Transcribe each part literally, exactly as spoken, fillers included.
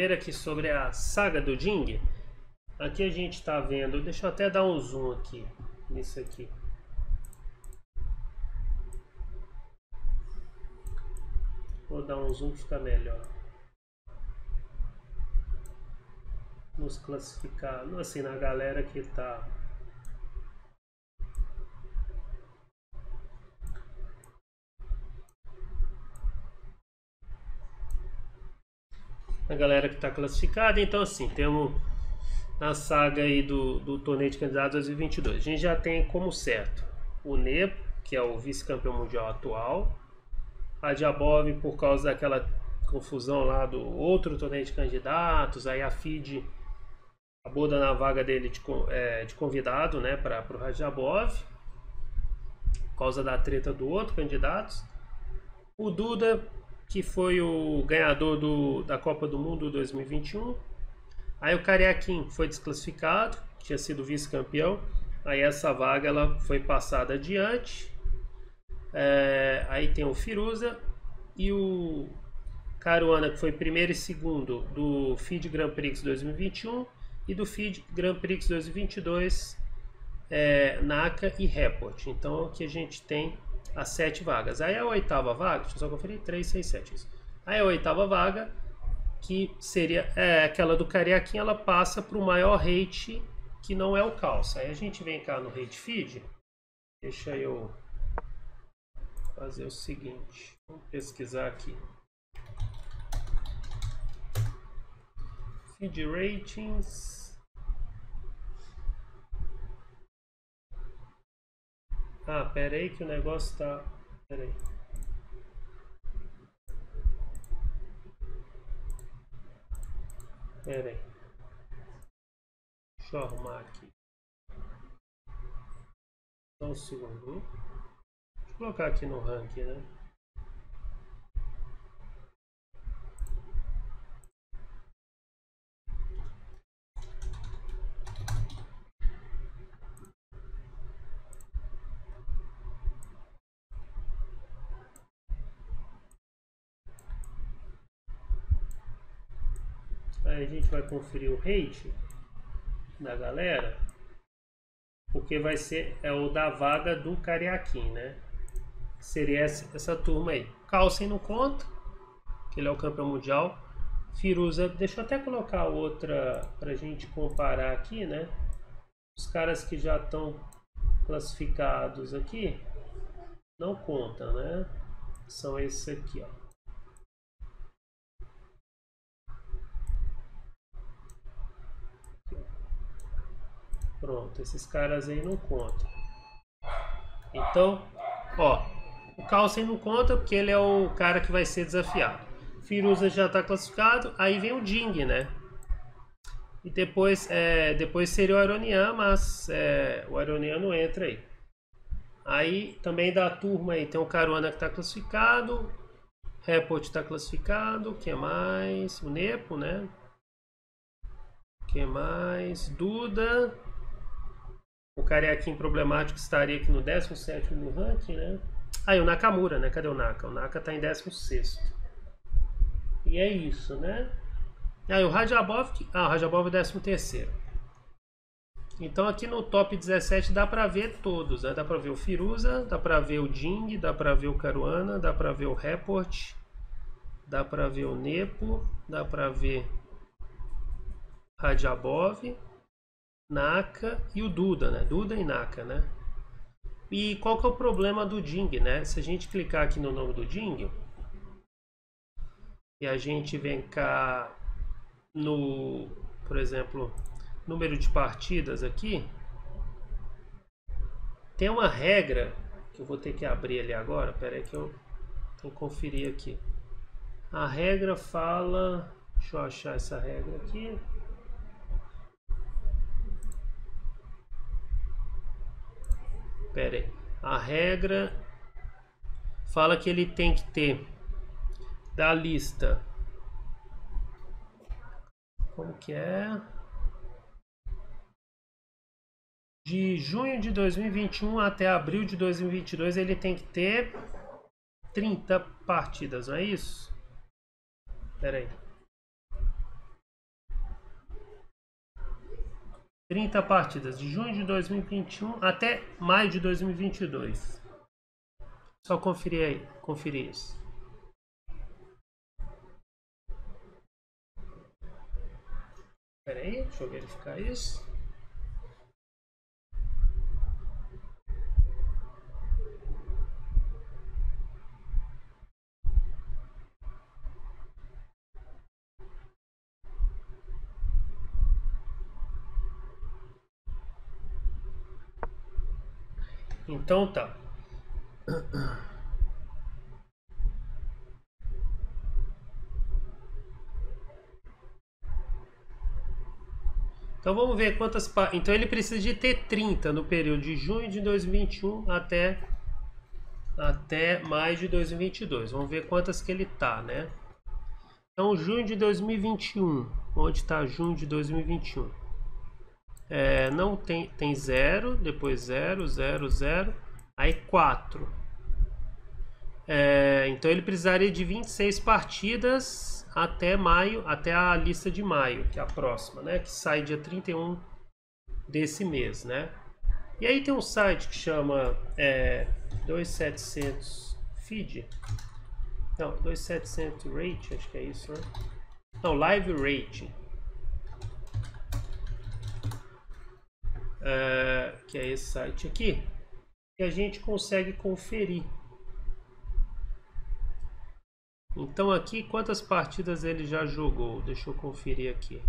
primeiro aqui sobre a saga do Jing. Aqui a gente está vendo, deixa eu até dar um zoom aqui nisso aqui. Vou dar um zoom que fica melhor. Nos classificar, assim, na galera que tá. A galera que está classificada. Então, assim, temos na saga aí do, do torneio de candidatos dois mil e vinte e dois. A gente já tem como certo o Nepo, que é o vice-campeão mundial atual. A Diabov, por causa daquela confusão lá do outro torneio de candidatos. Aí a F I D acabou dando a vaga dele de, é, de convidado, né, para o Radjabov, por causa da treta do outro candidato. O Duda, que foi o ganhador do, da Copa do Mundo dois mil e vinte e um. Aí o Karyakin foi desclassificado, tinha sido vice-campeão. Aí essa vaga ela foi passada adiante. É, aí tem o Firuza e o Caruana, que foi primeiro e segundo do F I D Grand Prix dois mil e vinte e um e do F I D Grand Prix dois mil e vinte e dois, é, Naka e Report. Então aqui a gente tem as sete vagas. Aí a oitava vaga, deixa eu só conferir, três, seis, sete. Isso. Aí a oitava vaga, que seria é, aquela do Karyakin, ela passa para o maior rate, que não é o Calça. Aí a gente vem cá no Rate Feed. Deixa eu fazer o seguinte, vamos pesquisar aqui. Feed Ratings. Ah, pera aí que o negócio tá... Pera aí. Pera aí. Deixa eu arrumar aqui. Só um segundo. Deixa eu colocar aqui no ranking, né? Aí a gente vai conferir o rate da galera, porque vai ser é o da vaga do Karyakin, né? Seria essa, essa turma aí. Carlsen não conta, que ele é o campeão mundial. Firuza, deixa eu até colocar outra pra gente comparar aqui, né? Os caras que já estão classificados aqui não conta, né? São esses aqui, ó. Pronto, esses caras aí não contam. Então, ó, o Carlsen não conta porque ele é o cara que vai ser desafiado. Firuza já está classificado, aí vem o Jing, né? E depois, é, depois seria o Aronian, mas é, o Aronian não entra aí. Aí também da turma aí tem o Caruana que está classificado, Report está classificado, que mais? O Nepo, né? Que mais? Duda. O Karyakin problemático estaria aqui no décimo sétimo no ranking, né? Aí ah, o Nakamura, né? Cadê o Naka? O Naka tá em décimo sexto. E é isso, né? Aí ah, o Radjabov, ah, o Radjabov é décimo terceiro. Então aqui no top dezessete dá pra ver todos, né? Dá pra ver o Firuza, dá pra ver o Jing, dá pra ver o Caruana, dá pra ver o Report, dá pra ver o Nepo, dá pra ver Radjabov, Naka e o Duda, né? Duda e Naka, né? E qual que é o problema do Jing, né? Se a gente clicar aqui no nome do Jing e a gente vem cá no, por exemplo, número de partidas aqui, tem uma regra que eu vou ter que abrir ali agora. Pera aí que eu vou conferir aqui. A regra fala, deixa eu achar essa regra aqui. Pera aí. A regra fala que ele tem que ter da lista. Como que é? De junho de dois mil e vinte e um até abril de dois mil e vinte e dois ele tem que ter trinta partidas, não é isso? Pera aí. trinta partidas de junho de dois mil e vinte e um até maio de dois mil e vinte e dois. Só conferir aí, conferir isso. Espera aí, deixa eu verificar isso. Então tá. Então vamos ver quantas... Então ele precisa de ter trinta no período de junho de dois mil e vinte e um até, até maio de dois mil e vinte e dois. Vamos ver quantas que ele tá, né? Então junho de dois mil e vinte e um. Onde está junho de dois mil e vinte e um? É, não tem, tem zero, depois zero, zero, zero, aí quatro. É, então ele precisaria de vinte e seis partidas até maio, até a lista de maio, que é a próxima, né? Que sai dia trinta e um desse mês, né? E aí tem um site que chama é, dois mil e setecentos feed. Não, dois mil e setecentos rate, acho que é isso, né? Não, live rate. É, que é esse site aqui, que a gente consegue conferir. Então aqui, quantas partidas ele já jogou? Deixa eu conferir aqui.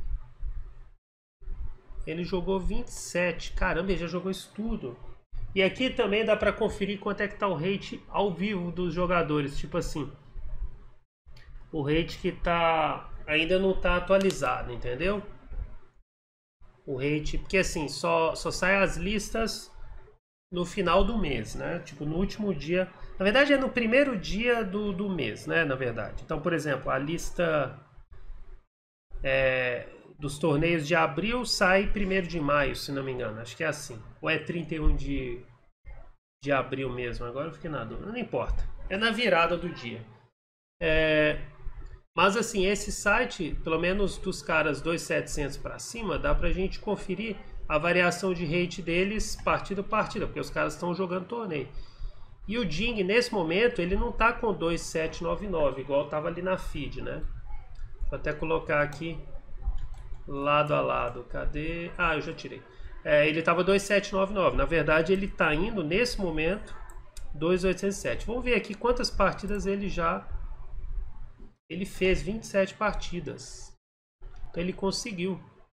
Ele jogou vinte e sete. Caramba, ele já jogou isso tudo. E aqui também dá para conferir quanto é que tá o rate ao vivo dos jogadores. Tipo assim, o rate que tá ainda não tá atualizado, entendeu? O rate, porque assim, só, só sai as listas no final do mês, né? Tipo, no último dia. Na verdade, é no primeiro dia do, do mês, né? Na verdade. Então, por exemplo, a lista é, dos torneios de abril sai primeiro de maio, se não me engano. Acho que é assim. Ou é trinta e um de, de abril mesmo. Agora eu fiquei na dúvida. Não importa. É na virada do dia. É, mas assim, esse site, pelo menos dos caras dois mil e setecentos para cima, dá pra gente conferir a variação de rate deles partida a partida, porque os caras estão jogando torneio. E o Ding, nesse momento, ele não tá com dois mil setecentos e noventa e nove, igual tava ali na feed, né? Vou até colocar aqui lado a lado. Cadê? Ah, eu já tirei. É, ele tava dois mil setecentos e noventa e nove. Na verdade, ele tá indo, nesse momento, dois mil oitocentos e sete. Vamos ver aqui quantas partidas ele já... Ele fez vinte e sete partidas. Então ele conseguiu.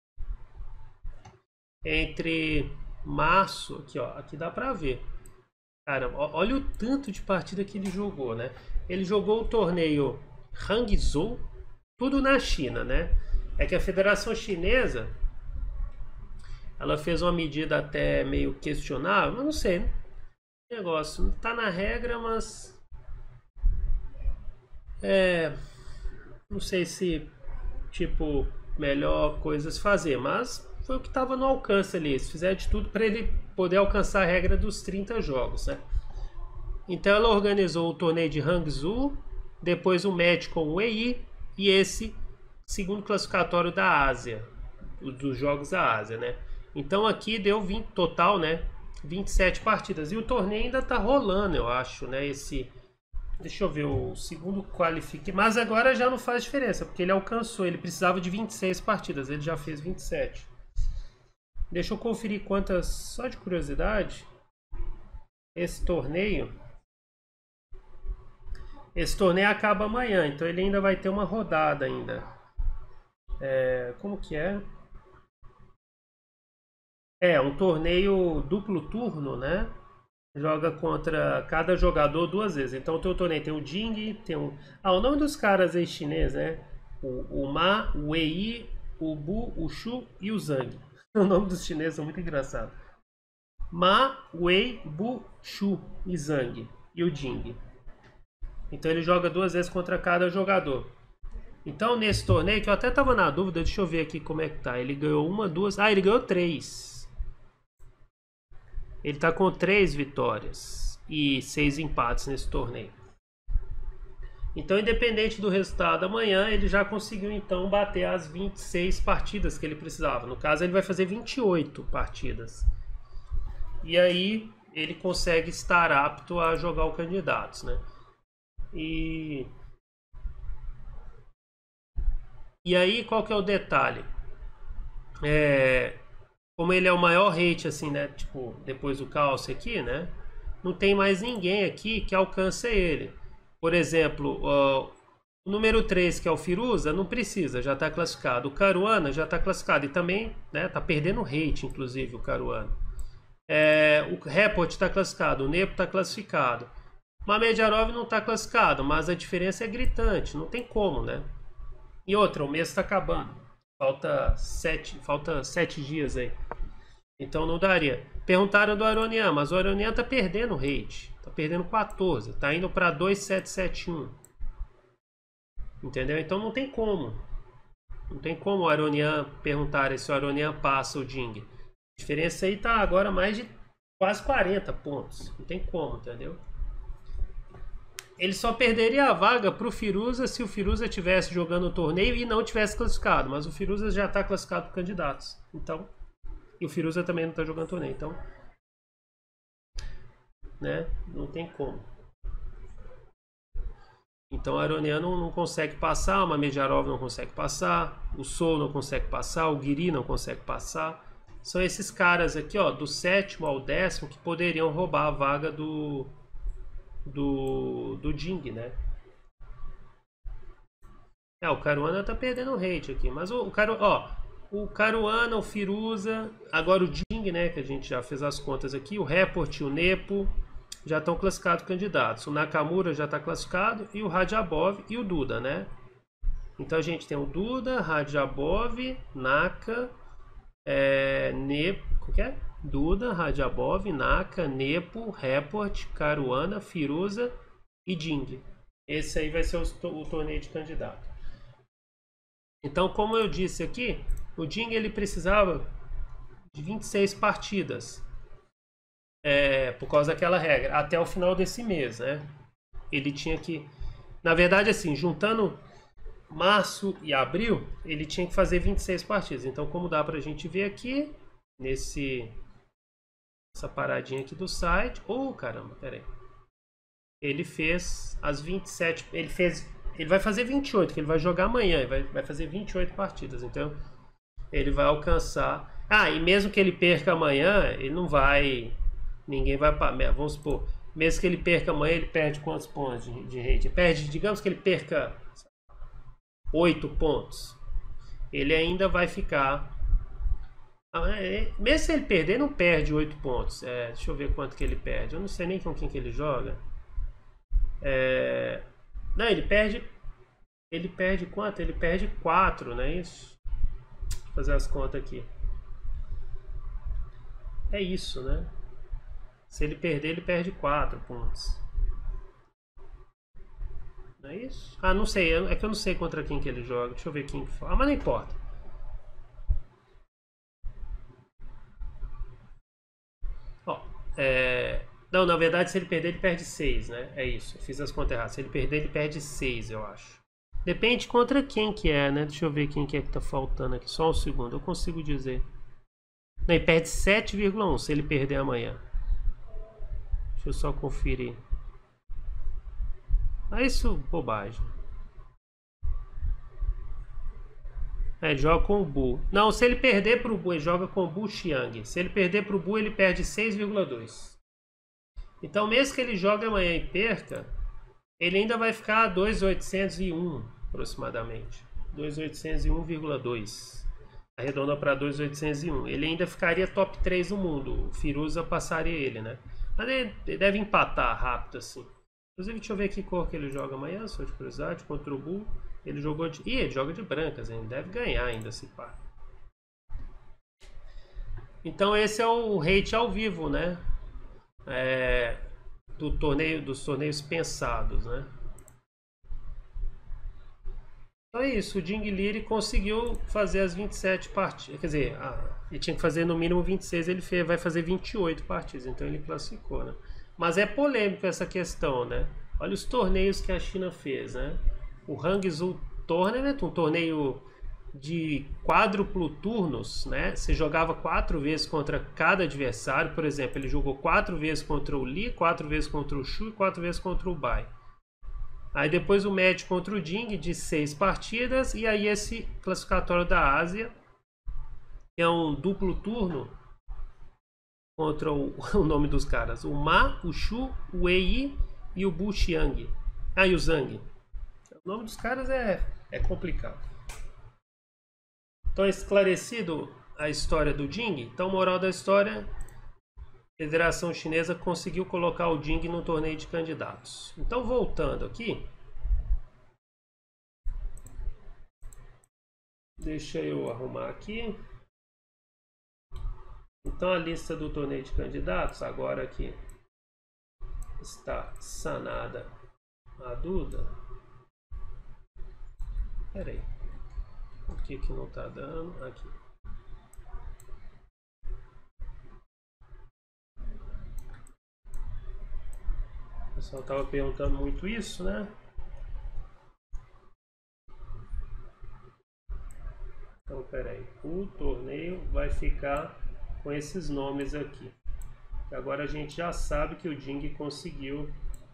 Entre março, aqui ó, aqui dá pra ver. Cara, olha o tanto de partida que ele jogou, né? Ele jogou o torneio Hangzhou, tudo na China, né? É que a Federação Chinesa, ela fez uma medida até meio questionável, mas não sei, né? Negócio, não tá na regra, mas... É... Não sei se, tipo, melhor coisas fazer, mas foi o que estava no alcance ali. Se fizer de tudo para ele poder alcançar a regra dos trinta jogos, né? Então ela organizou o torneio de Hangzhou, depois o match com o Wei e esse segundo classificatório da Ásia, dos jogos da Ásia, né? Então aqui deu vinte total, né? vinte e sete partidas. E o torneio ainda tá rolando, eu acho, né? Esse... Deixa eu ver, o segundo qualifique. Mas agora já não faz diferença, porque ele alcançou. Ele precisava de vinte e seis partidas, ele já fez vinte e sete. Deixa eu conferir quantas, só de curiosidade. Esse torneio. Esse torneio acaba amanhã, então ele ainda vai ter uma rodada ainda. É, como que é? É, um torneio duplo turno, né? Joga contra cada jogador duas vezes. Então tem o torneio, tem o Ding, tem o... Ah, o nome dos caras aí chinês, né? O, o Ma, o Wei, o Bu, o Shu e o Zhang. O nome dos chineses são muito engraçados. Ma, Wei, Bu, Shu e Zhang. E o Ding. Então ele joga duas vezes contra cada jogador. Então nesse torneio, que eu até tava na dúvida, deixa eu ver aqui como é que tá. Ele ganhou uma, duas... Ah, ele ganhou três. Ele tá com três vitórias e seis empates nesse torneio. Então, independente do resultado amanhã, ele já conseguiu então bater as vinte e seis partidas que ele precisava. No caso, ele vai fazer vinte e oito partidas. E aí ele consegue estar apto a jogar o Candidatos, né? E E aí, qual que é o detalhe? É, como ele é o maior rate, assim, né? Tipo, depois do Calce aqui, né? Não tem mais ninguém aqui que alcance ele. Por exemplo, uh, o número três, que é o Firuza, não precisa, já está classificado. O Caruana já está classificado e também, né? Tá perdendo rate, inclusive, o Caruana. É, o Report está classificado, o Nepo está classificado. O Mamedjarov não está classificado, mas a diferença é gritante, não tem como, né? E outra, o mês está acabando. Falta sete, falta sete dias aí. Então não daria. Perguntaram do Aronian, mas o Aronian tá perdendo rate. Tá perdendo quatorze. Tá indo para dois sete sete um. Entendeu? Então não tem como. Não tem como o Aronian perguntar se o Aronian passa o Ding. A diferença aí tá agora mais de quase quarenta pontos. Não tem como, entendeu? Ele só perderia a vaga para o Firuza se o Firuza estivesse jogando o torneio e não tivesse classificado. Mas o Firuza já está classificado para candidatos. Então, e o Firuza também não está jogando torneio. Então, né, não tem como. Então, o Aronian não, não consegue passar, o Mamedjarov não consegue passar, o Sol não consegue passar, o Guiri não consegue passar. São esses caras aqui, ó, do sétimo ao décimo, que poderiam roubar a vaga do... do, do Ding, né? É, o Caruana tá perdendo rate aqui, mas o, o Caru, ó, o Caruana, o Firuza, agora o Ding, né, que a gente já fez as contas aqui, o Report e o Nepo já estão classificados candidatos. O Nakamura já está classificado e o Radjabov e o Duda, né? Então a gente tem o Duda, Radjabov, Naka, é, Nepo, o que é? Duda, Radjabov, Naka, Nepo, Report, Caruana, Firuza e Ding. Esse aí vai ser o, o torneio de candidato. Então, como eu disse aqui, o Ding ele precisava de vinte e seis partidas, é, por causa daquela regra, até o final desse mês, né? Ele tinha que, na verdade, assim, juntando março e abril, ele tinha que fazer vinte e seis partidas. Então, como dá pra gente ver aqui, nesse... essa paradinha aqui do site. Oh, caramba, peraí. Ele fez as vinte e sete. Ele fez. Ele vai fazer vinte e oito, que ele vai jogar amanhã. Ele vai, vai fazer vinte e oito partidas. Então, ele vai alcançar. Ah, e mesmo que ele perca amanhã, ele não vai. Ninguém vai. Vamos supor. Mesmo que ele perca amanhã, ele perde quantos pontos de, de rate? Perde, digamos que ele perca oito pontos. Ele ainda vai ficar. Mesmo se ele perder, não perde oito pontos. É, deixa eu ver quanto que ele perde. Eu não sei nem com quem que ele joga. É, não, ele perde. Ele perde quanto? Ele perde quatro, não é isso? Vou fazer as contas aqui. É isso, né? Se ele perder, ele perde quatro pontos. Não é isso? Ah, não sei. É que eu não sei contra quem que ele joga. Deixa eu ver quem que fala. Ah, mas não importa. Ó, é... Não, na verdade, se ele perder, ele perde seis, né? É isso. Eu fiz as contas erradas. Se ele perder, ele perde seis, eu acho. Depende contra quem que é, né? Deixa eu ver quem que é que tá faltando aqui. Só um segundo. Eu consigo dizer. Não, ele perde sete vírgula um se ele perder amanhã. Deixa eu só conferir. Ah, isso, bobagem. É, ele joga com o Bu. Não, se ele perder pro Bu, ele joga com o Bu Xiang. Se ele perder pro Bu, ele perde seis vírgula dois. Então, mesmo que ele jogue amanhã e perca, ele ainda vai ficar a dois mil oitocentos e um, aproximadamente. dois mil oitocentos e um vírgula dois. Arredonda para dois mil oitocentos e um. Ele ainda ficaria top três no mundo. O Firuza passaria ele, né? Mas ele deve empatar rápido, assim. Inclusive, deixa eu ver que cor que ele joga amanhã, só de curiosidade, contra o Bull. Ele jogou de... Ih, ele joga de brancas, ele deve ganhar ainda, se pá. Então esse é o rate ao vivo, né? É... Do torneio, dos torneios pensados, né? Então é isso, o Ding Liren conseguiu fazer as vinte e sete partidas, quer dizer, ah, ele tinha que fazer no mínimo vinte e seis, ele fez, vai fazer vinte e oito partidas, então ele classificou, né? Mas é polêmico essa questão, né? Olha os torneios que a China fez, né? O Hangzhou Tournament, um torneio de quádruplo turnos, né? Você jogava quatro vezes contra cada adversário. Por exemplo, ele jogou quatro vezes contra o Li, quatro vezes contra o Shu e quatro vezes contra o Bai. Aí depois o match contra o Ding de seis partidas. E aí esse classificatório da Ásia, que é um duplo turno contra o, o nome dos caras. O Ma, o Shu, o Wei e o Bu Xiang. Ah, e o Zhang. O nome dos caras é, é complicado. Então, esclarecido a história do Ding. Então, moral da história, a Federação Chinesa conseguiu colocar o Ding no torneio de candidatos. Então, voltando aqui. Deixa eu arrumar aqui. Então, a lista do torneio de candidatos, agora aqui está sanada a dúvida. Espera aí. O que que não está dando? Aqui. O pessoal estava perguntando muito isso, né? Então, espera aí. O torneio vai ficar com esses nomes aqui. Agora a gente já sabe que o Ding conseguiu.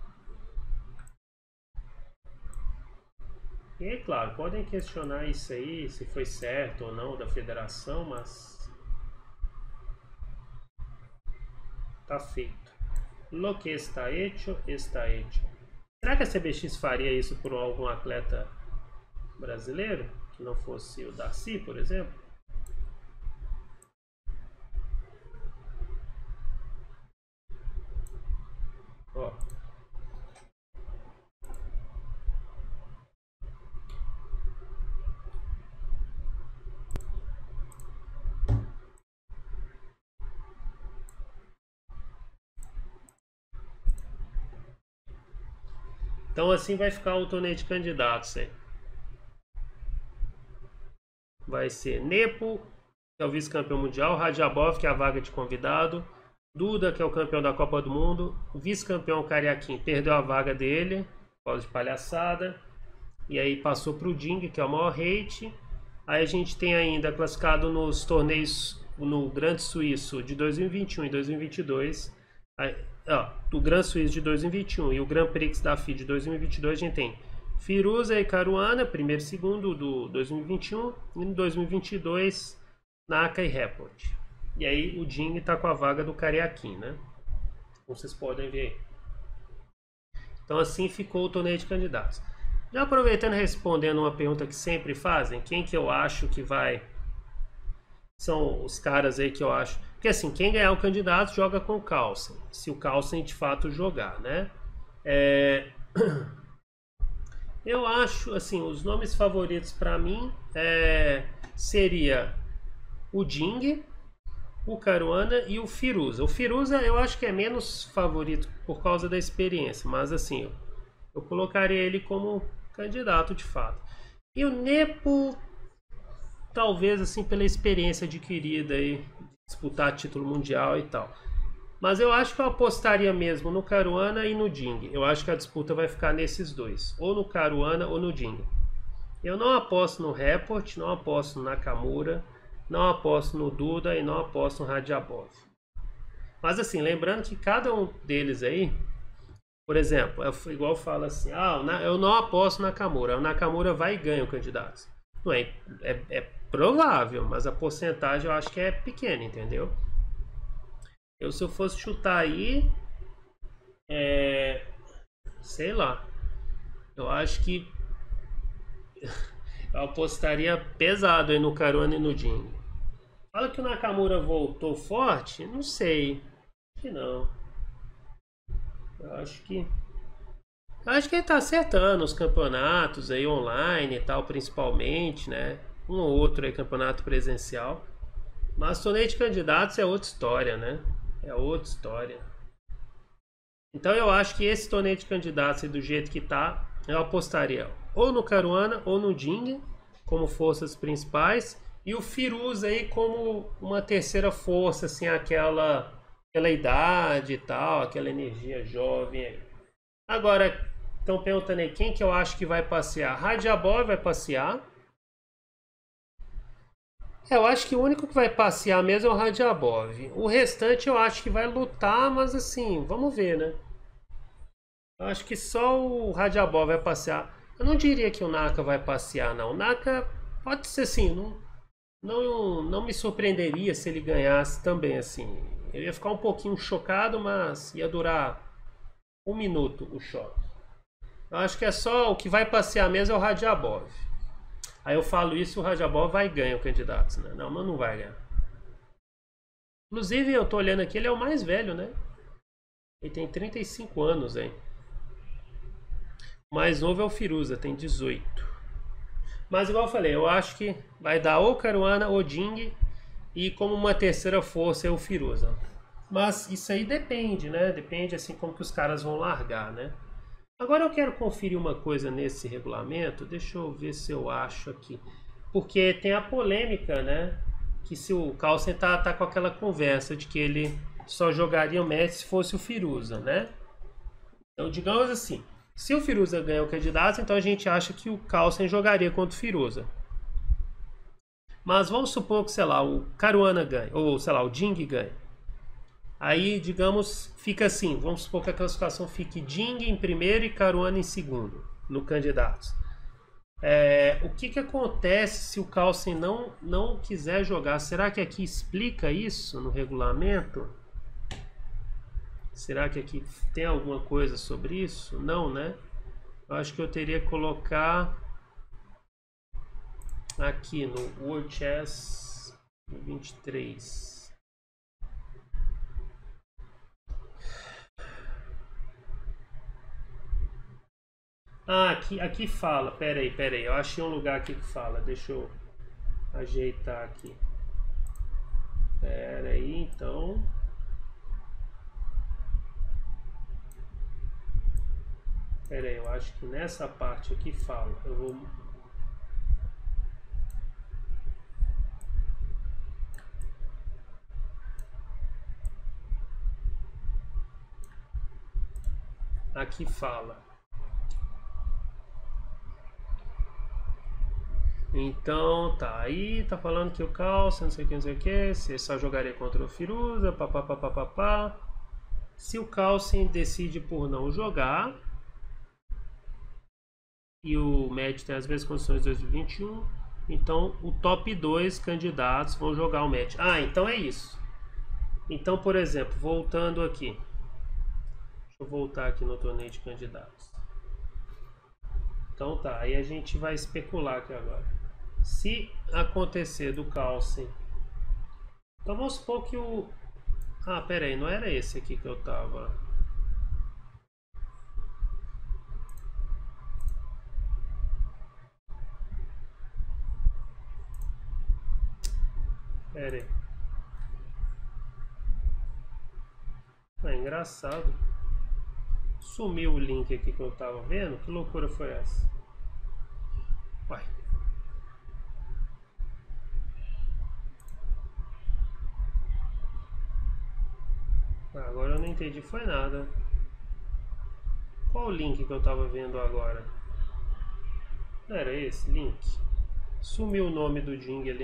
E aí, claro, podem questionar isso aí, se foi certo ou não da federação, mas tá feito. Lo que está hecho, está hecho. Será que a C B X faria isso por algum atleta brasileiro? Que não fosse o Darcy, por exemplo? Ó. Então assim vai ficar o torneio de candidatos aí. Vai ser Nepo, que é o vice-campeão mundial, Radjabov, que é a vaga de convidado, Duda, que é o campeão da Copa do Mundo, o vice-campeão Cariaquim perdeu a vaga dele, por causa de palhaçada, e aí passou para o Ding, que é o maior hate. Aí a gente tem ainda classificado nos torneios no Grande Suíço de dois mil e vinte e um e dois mil e vinte e dois. Aí, ó, do Grand Suíço de dois mil e vinte e um e o Grand Prix da F I de dois mil e vinte e dois, a gente tem Firuza e Caruana, primeiro e segundo do dois mil e vinte e um, e no dois mil e vinte e dois, Naka e Report. E aí o Ding está com a vaga do Cariaquim, né? Como vocês podem ver aí. Então assim ficou o torneio de candidatos. Já aproveitando e respondendo uma pergunta que sempre fazem, quem que eu acho que vai... São os caras aí que eu acho... Porque assim, quem ganhar o candidato joga com o Carlsen, se o Carlsen de fato jogar, né? É... Eu acho, assim, os nomes favoritos para mim é... seria o Ding, o Caruana e o Firuza. O Firuza eu acho que é menos favorito por causa da experiência, mas assim, eu, eu colocaria ele como candidato de fato. E o Nepo, talvez assim pela experiência adquirida aí, disputar título mundial e tal. Mas eu acho que eu apostaria mesmo no Caruana e no Ding. Eu acho que a disputa vai ficar nesses dois, ou no Caruana ou no Ding. Eu não aposto no Report, não aposto no Nakamura, não aposto no Duda e não aposto no Radjabov. Mas assim, lembrando que cada um deles aí, por exemplo, é igual fala assim, ah, eu não aposto no Nakamura, o Nakamura vai e ganha o candidato. Não é, é, é provável, mas a porcentagem eu acho que é pequena, entendeu? Eu, se eu fosse chutar aí, é, sei lá, eu acho que eu apostaria pesado aí no Caruana e no Ding. Fala que o Nakamura voltou forte, não sei, acho que não. Eu acho que eu acho que ele tá acertando os campeonatos aí online e tal, principalmente, né? Um ou outro aí campeonato presencial. Mas torneio de candidatos é outra história, né? É outra história. Então eu acho que esse torneio de candidatos aí, do jeito que tá, eu apostaria ou no Caruana ou no Ding como forças principais e o Firuza aí como uma terceira força, assim, aquela, aquela idade e tal, aquela energia jovem aí. Agora, Estão perguntando aí quem que eu acho que vai passear. Radjabov vai passear. É, eu acho que o único que vai passear mesmo é o Radjabov. O restante eu acho que vai lutar, mas assim, vamos ver, né? Eu acho que só o Radjabov vai passear. Eu não diria que o Naka vai passear, não. O Naka pode ser assim, não, não, não me surpreenderia se ele ganhasse também, assim. Eu ia ficar um pouquinho chocado, mas ia durar um minuto o choque. Eu acho que é só o que vai passear mesmo é o Radjabov. Aí eu falo isso, o Radjabov vai ganhar o candidato, né? Não, mas não vai ganhar. Inclusive, eu tô olhando aqui, ele é o mais velho, né? Ele tem trinta e cinco anos, hein? O mais novo é o Firuza, tem dezoito. Mas igual eu falei, eu acho que vai dar ou Caruana ou Ding e como uma terceira força é o Firuza. Mas isso aí depende, né? Depende assim como que os caras vão largar, né? Agora eu quero conferir uma coisa nesse regulamento, deixa eu ver se eu acho aqui. Porque tem a polêmica, né? Que se o Carlsen tá, tá com aquela conversa de que ele só jogaria o match se fosse o Firuza, né? Então, digamos assim, se o Firuza ganha o candidato, então a gente acha que o Carlsen jogaria contra o Firuza. Mas vamos supor que, sei lá, o Caruana ganha, ou sei lá, o Ding ganha. Aí, digamos, fica assim, vamos supor que a classificação fique Ding em primeiro e Caruana em segundo, no candidatos. É, o que, que acontece se o Carlsen não, não quiser jogar? Será que aqui explica isso no regulamento? Será que aqui tem alguma coisa sobre isso? Não, né? Eu acho que eu teria que colocar aqui no World Chess vinte e três. Ah, aqui, aqui fala. Pera aí, pera aí. Eu achei um lugar aqui que fala. Deixa eu ajeitar aqui. Pera aí, então. Pera aí, eu acho que nessa parte aqui fala. Eu vou... Aqui fala. Então, tá. Aí tá falando que o Carlsen, não sei o que, não sei o que. Você só jogaria contra o Firuza, papapá, papapá. Se o Carlsen decide por não jogar e o match tem as mesmas condições de dois mil e vinte e um, então o top dois candidatos vão jogar o match. Ah, então é isso. Então, por exemplo, voltando aqui. Deixa eu voltar aqui no torneio de candidatos. Então tá, aí a gente vai especular aqui agora. Se acontecer do Carlsen, então vamos supor que o... Ah, pera aí, não era esse aqui que eu tava... Pera aí. Ah, engraçado. Sumiu o link aqui que eu tava vendo. Que loucura foi essa? Uai. Ah, agora eu não entendi, foi nada. Qual o link que eu tava vendo agora? Era esse link? Sumiu o nome do Ding ali.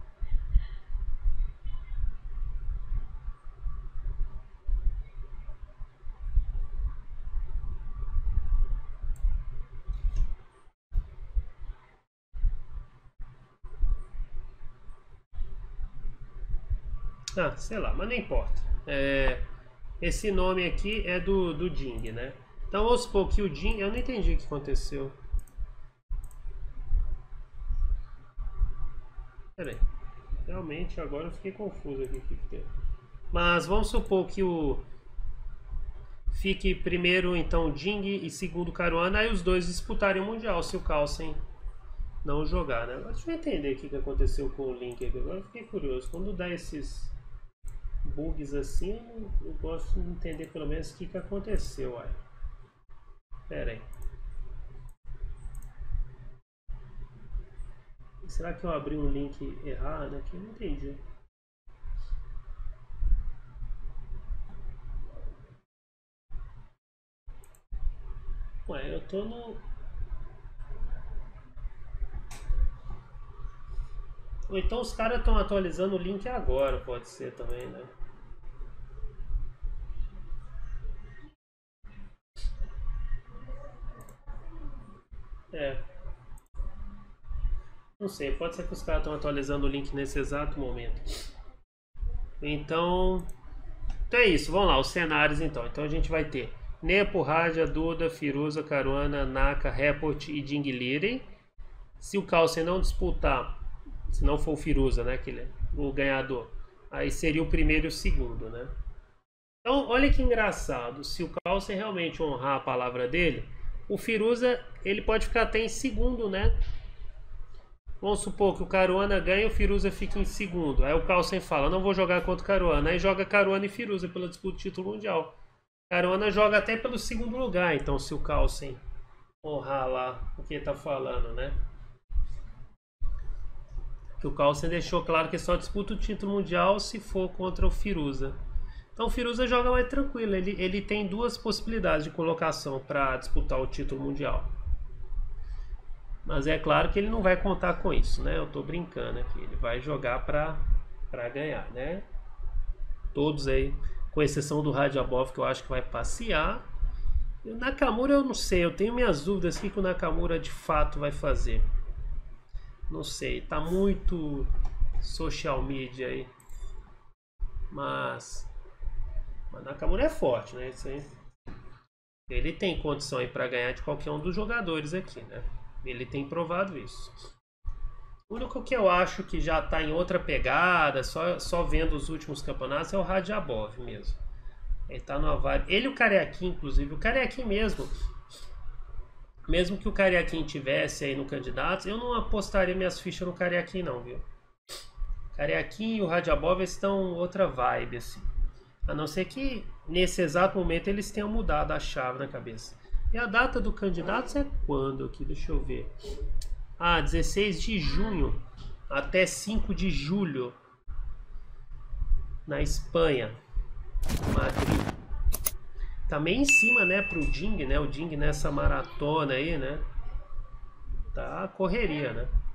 Ah, sei lá, mas não importa. É, esse nome aqui é do, do Ding, né? Então vamos supor que o Ding... Eu não entendi o que aconteceu. Pera aí. Realmente agora eu fiquei confuso aqui. Mas vamos supor que o... Fique primeiro então Ding e segundo Caruana, aí os dois disputarem o Mundial se o Carlsen não jogar, né? Agora deixa eu entender o que aconteceu com o link aqui. Agora eu fiquei curioso. Quando dá esses bugs assim, eu gosto de entender pelo menos o que, que aconteceu. Uai. Pera aí. Será que eu abri um link errado aqui? Não entendi. Ué, eu tô no... Ou então os caras estão atualizando o link agora, pode ser também, né? É. Não sei, pode ser que os caras estão atualizando o link nesse exato momento. Então... Então é isso, vamos lá, os cenários então. Então a gente vai ter Nepo, Raja, Duda, Firuza, Caruana, Naka, Report e Dinguiliri. Se o Carlsen não disputar, se não for o Firuza, né, que ele é o ganhador, aí seria o primeiro e o segundo, né? Então olha que engraçado, se o Carlsen realmente honrar a palavra dele, o Firuza ele pode ficar até em segundo, né? Vamos supor que o Caruana ganha e o Firuza fica em segundo. Aí o Carlsen fala, não vou jogar contra o Caruana. Aí joga Caruana e Firuza pela disputa do título mundial. Caruana joga até pelo segundo lugar. Então se o Carlsen honrar lá o que ele tá falando, né? Que o Carlsen deixou claro que só disputa o título mundial se for contra o Firuza. Então o Firuza joga mais tranquilo. Ele, ele tem duas possibilidades de colocação para disputar o título mundial. Mas é claro que ele não vai contar com isso, né? Eu tô brincando aqui. Ele vai jogar pra, pra ganhar, né? Todos aí, com exceção do Radjabov, que eu acho que vai passear. E o Nakamura eu não sei, eu tenho minhas dúvidas o que o Nakamura de fato vai fazer. Não sei, tá muito social media aí. Mas... Mas Nakamura é forte, né? Isso aí. Ele tem condição aí pra ganhar de qualquer um dos jogadores aqui, né? Ele tem provado isso. O único que eu acho que já está em outra pegada, só, só vendo os últimos campeonatos, é o Radjabov mesmo. Ele tá numa vibe. Ele e o Karyakin, inclusive. O Karyakin mesmo. Mesmo que o Karyakin tivesse aí no candidato, eu não apostaria minhas fichas no Karyakin não, viu? O Karyakin e o Radjabov estão outra vibe, assim. A não ser que nesse exato momento eles tenham mudado a chave na cabeça. E a data do candidato é quando aqui? Deixa eu ver. Ah, dezesseis de junho até cinco de julho. Na Espanha. Madrid. Também em cima, né, pro Ding, né? O Ding nessa maratona aí, né? Tá correria, né?